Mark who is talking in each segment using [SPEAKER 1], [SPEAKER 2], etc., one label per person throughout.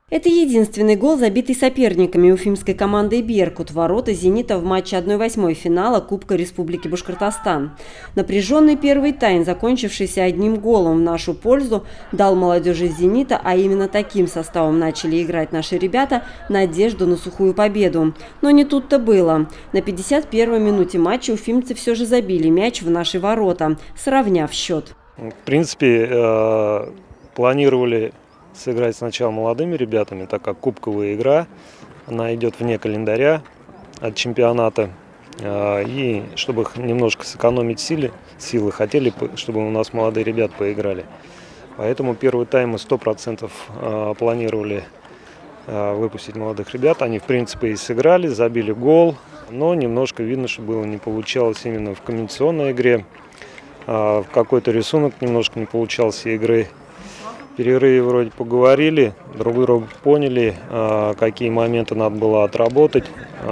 [SPEAKER 1] Это единственный гол, забитый соперниками уфимской командой «Беркут» в ворота «Зенита» в матче 1/8 финала Кубка Республики Башкортостан. Напряженный первый тайм, закончившийся одним голом в нашу пользу, дал молодежи «Зенита», а именно таким составом начали играть наши ребята, надежду на сухую победу. Но не тут-то было. На 51-й минуте матча уфимцы все же забили мяч в наши ворота, сравняв счет.
[SPEAKER 2] В принципе, планировали сыграть сначала молодыми ребятами, так как кубковая игра, она идет вне календаря от чемпионата. И чтобы немножко сэкономить силы, хотели, чтобы у нас молодые ребята поиграли. Поэтому первый тайм мы 100% планировали выпустить молодых ребят. Они, в принципе, и сыграли, забили гол, но немножко видно, что было не получалось именно в комбинационной игре. В какой-то рисунок немножко не получался игры. В перерыве вроде поговорили, друг друга поняли, какие моменты надо было отработать.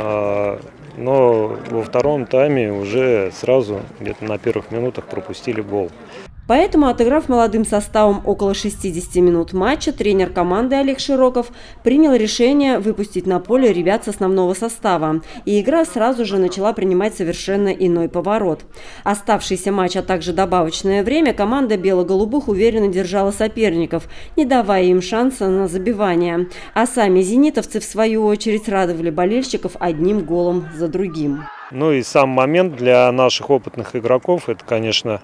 [SPEAKER 2] Но во втором тайме уже сразу, где-то на первых минутах, пропустили гол.
[SPEAKER 1] Поэтому, отыграв молодым составом около 60 минут матча, тренер команды Олег Широков принял решение выпустить на поле ребят с основного состава. И игра сразу же начала принимать совершенно иной поворот. Оставшийся матч, а также добавочное время команда бело-голубых уверенно держала соперников, не давая им шанса на забивание. А сами зенитовцы, в свою очередь, радовали болельщиков одним голом за другим.
[SPEAKER 2] Ну и сам момент для наших опытных игроков, это, конечно,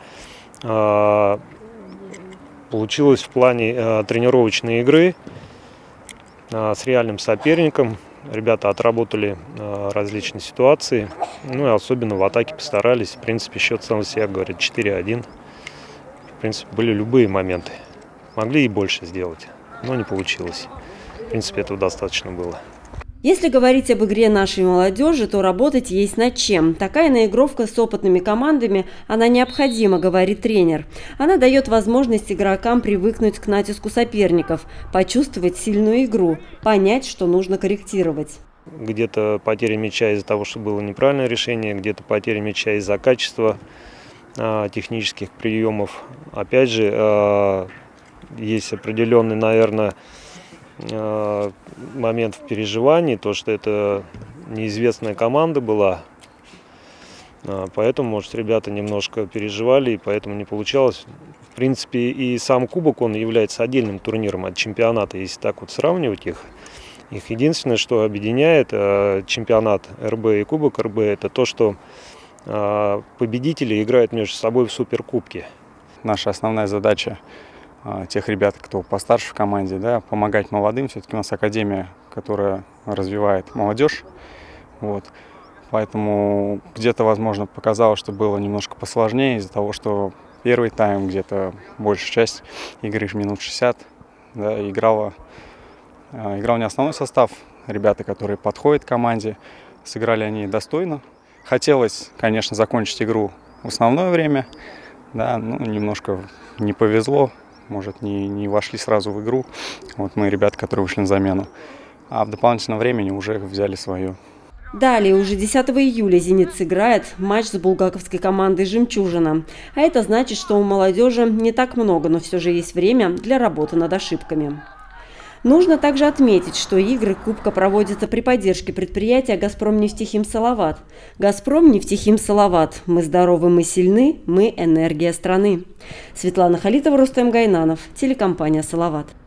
[SPEAKER 2] получилось в плане тренировочной игры с реальным соперником. Ребята отработали различные ситуации, ну и особенно в атаке постарались. В принципе, счет сам себя говорит 4-1. В принципе, были любые моменты. Могли и больше сделать, но не получилось. В принципе, этого достаточно было.
[SPEAKER 1] Если говорить об игре нашей молодежи, то работать есть над чем. Такая наигровка с опытными командами, она необходима, говорит тренер. Она дает возможность игрокам привыкнуть к натиску соперников, почувствовать сильную игру, понять, что нужно корректировать.
[SPEAKER 2] Где-то потеря мяча из-за того, что было неправильное решение, где-то потеря мяча из-за качества технических приемов. Опять же, есть определенный, наверное, момент в переживании, то, что это неизвестная команда была, поэтому, может, ребята немножко переживали, и поэтому не получалось. В принципе, и сам кубок, он является отдельным турниром от чемпионата, если так вот сравнивать их. Их единственное, что объединяет чемпионат РБ и кубок РБ, это то, что победители играют между собой в суперкубке.
[SPEAKER 3] Наша основная задача тех ребят, кто постарше в команде, да, помогать молодым. Все-таки у нас академия, которая развивает молодежь. Вот. Поэтому где-то, возможно, показалось, что было немножко посложнее из-за того, что первый тайм, где-то большая часть игры, минут 60, да, играл не основной состав. Ребята, которые подходят к команде, сыграли они достойно. Хотелось, конечно, закончить игру в основное время, да, но немножко не повезло. Может, не вошли сразу в игру. Вот мы, ребята, которые вышли на замену. А в дополнительном времени уже взяли свое.
[SPEAKER 1] Далее, уже 10 июля «Зенит» сыграет матч с булгаковской командой «Жемчужина». А это значит, что у молодежи не так много, но все же есть время для работы над ошибками. Нужно также отметить, что игры Кубка проводятся при поддержке предприятия «Газпромнефтехим Салават». «Газпромнефтехим Салават». Мы здоровы, мы сильны, мы энергия страны. Светлана Халитова, Рустем Гайнанов, телекомпания «Салават».